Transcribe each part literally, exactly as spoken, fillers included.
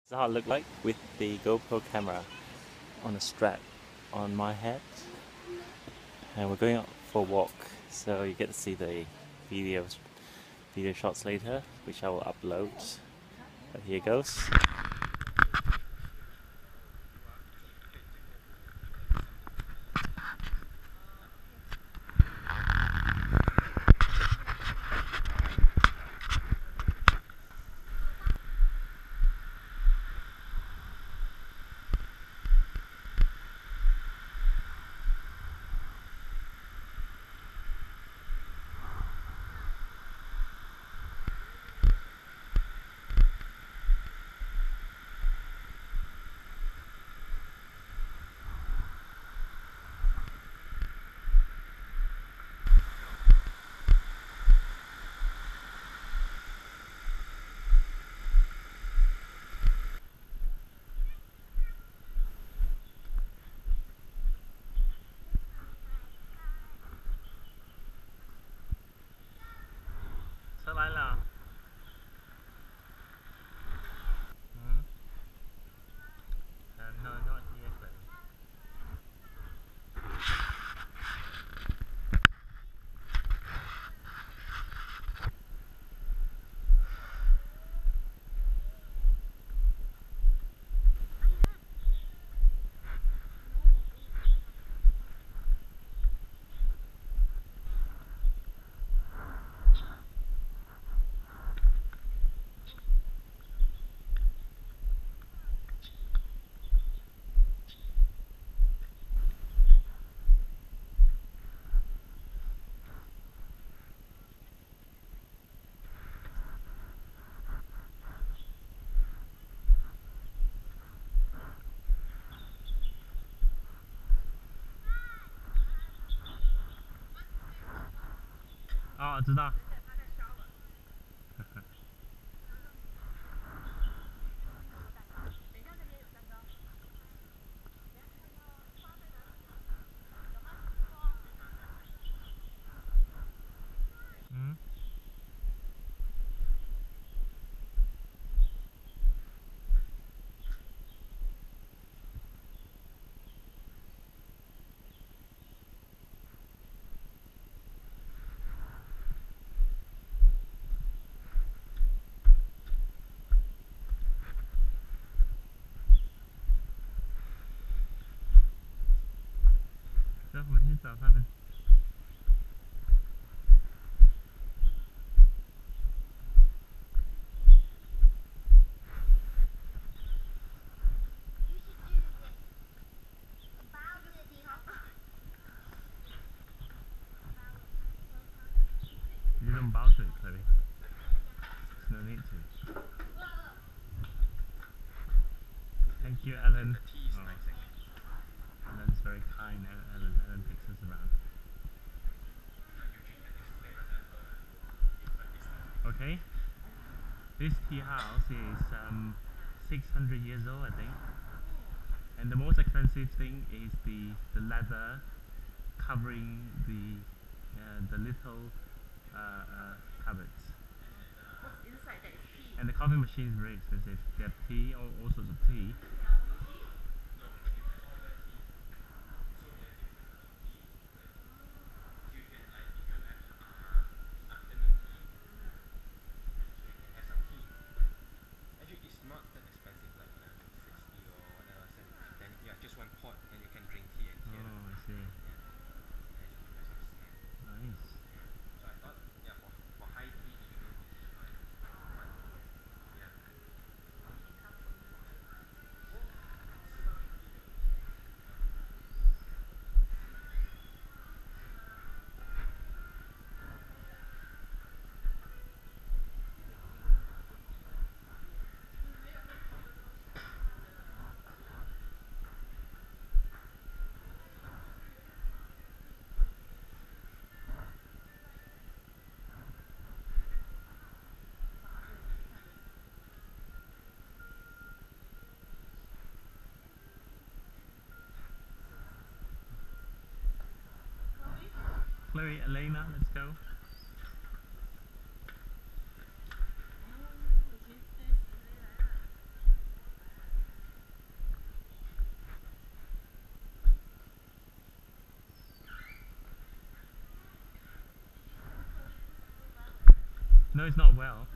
This is how it looked like with the GoPro camera on a strap on my head. And we're going out for a walk, so you get to see the videos, video shots later, which I will upload. But here goes. 车来了。嗯。Uh, no, not here, Clay. Oh, 知道。嗯。这我先找他们。You don't bounce it, Chloe. There's no need to. Thank you, Ellen. Oh. Ellen's very kind. Ellen, Ellen takes us around. Okay. This tea house is um, six hundred years old, I think. And the most expensive thing is the, the leather covering the uh, the little uh, uh, cupboards. What's inside that is tea? And the coffee machine is very expensive. They have tea, all, all sorts of tea. Chloe, Elena, let's go. No, it's not well.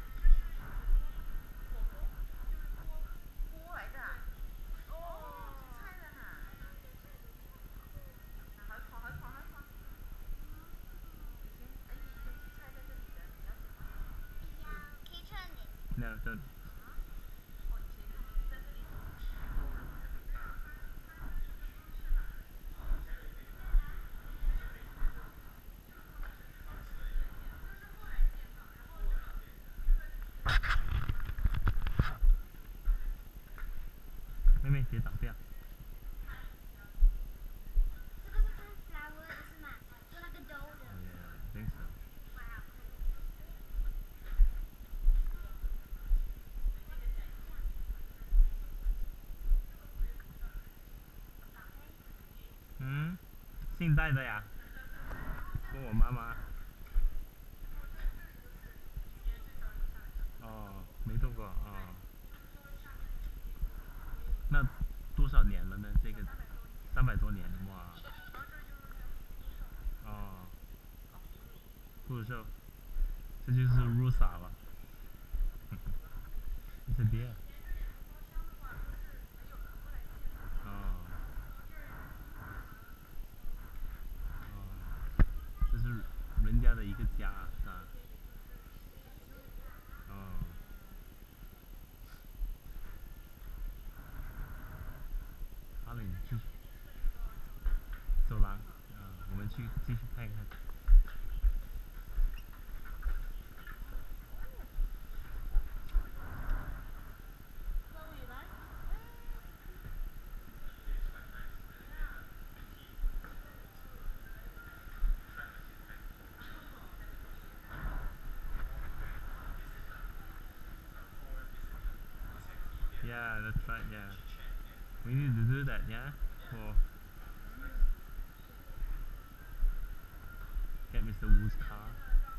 No, don't. 妹妹别打不要。Oh yeah, I think so. Hmm? 姓戴的呀？跟我妈妈。哦，没动过哦。那多少年了呢？这个三百多年，哇！哦，不如说，这就是 Rusa 了。It's a beer. 哦。哦，这是人家的一个家，是吧？哦。好嘞，继续。走廊，啊，我们去继续看一看。Yeah, that's right, yeah. We need to do that, yeah? For get Mister Wu's car.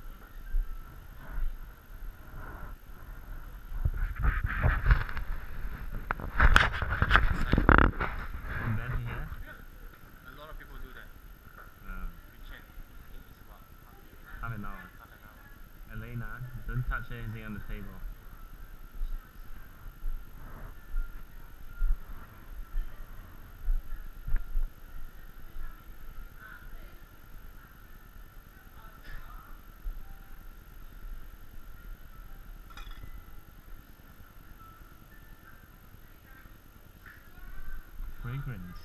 From there to here? A lot of people do that. Uh, We check. I think it's about half an hour. half an hour. Elena, don't touch anything on the table. Fragrance.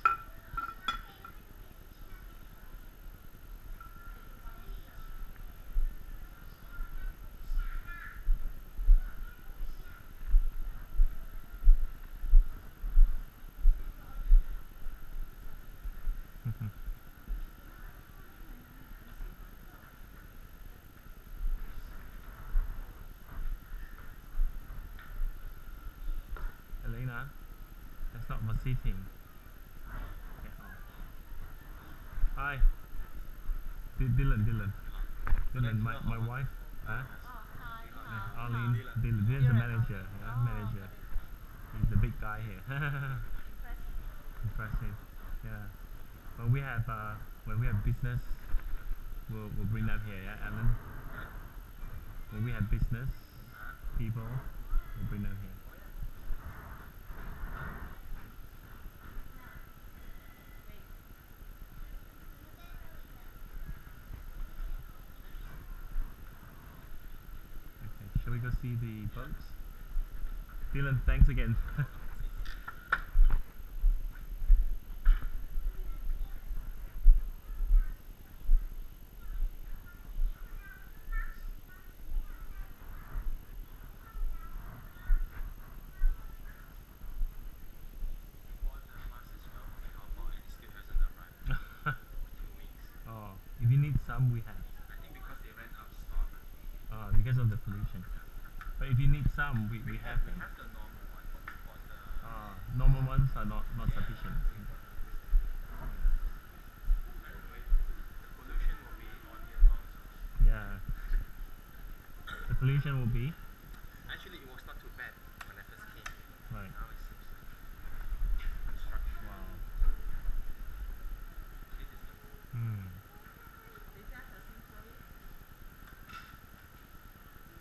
Elena, that's not for sitting. Get off. Hi. D Dylan, Dylan. Dylan, my, my wife. Huh? Uh, Arlene, Dylan. Dylan's the manager. Yeah, manager. He's the big guy here. Impressive. Yeah. When we have uh, when we have business, we'll we'll bring them here. Yeah, Alan. When we have business people, we'll bring them here. Okay. Shall we go see the boats? Dylan, thanks again. Oh, if you need some, we have. I think because they ran out of stock. Oh, because of the pollution. But if you need some, we, we have We them. have the normal one for the. Oh, normal ones are not, not sufficient. The pollution will be all year long. So. Yeah. The pollution will be? Actually, it was not too bad when I first came. Right. Now it seems like construction. Wow. This is the Hmm.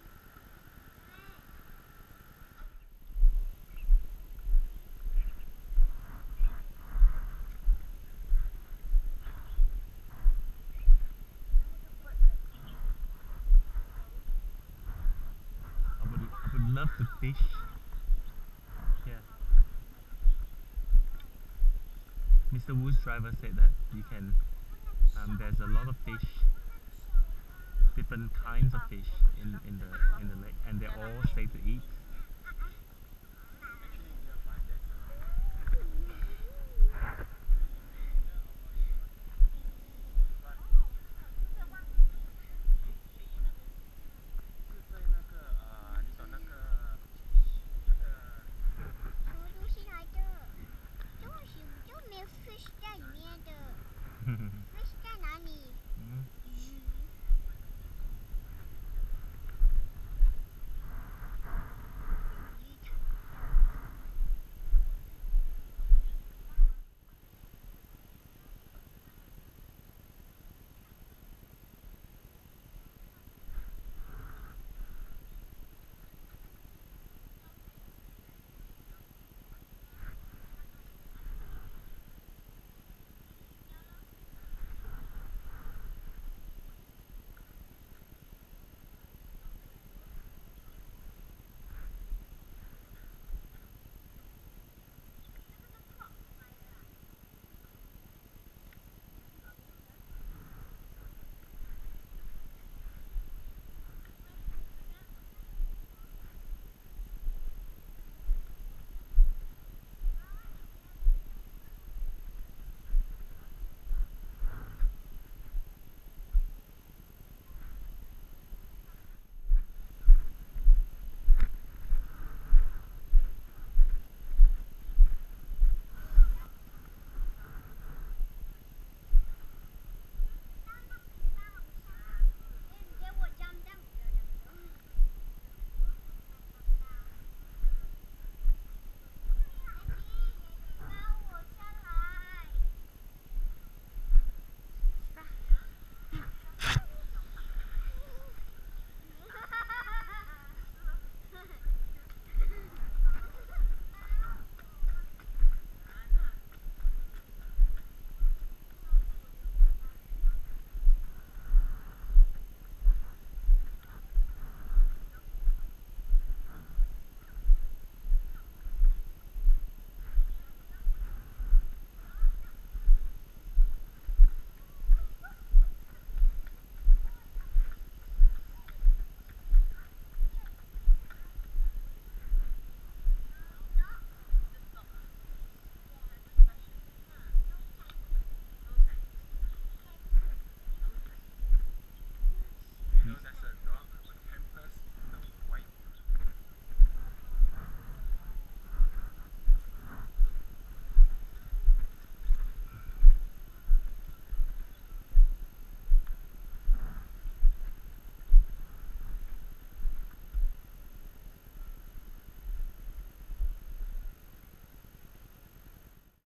love to fish. Yeah. Mister Wu's driver said that you can, um, there's a lot of fish, different kinds of fish in